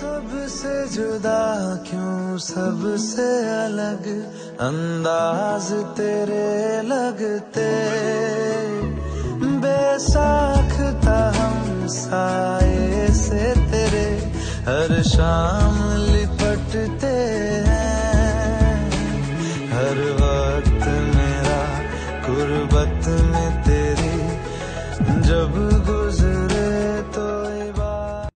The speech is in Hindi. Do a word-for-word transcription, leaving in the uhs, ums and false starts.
सबसे जुदा क्यों सबसे अलग अंदाज तेरे लगते, बेसाख्ता हम साए से तेरे हर शाम लिपटते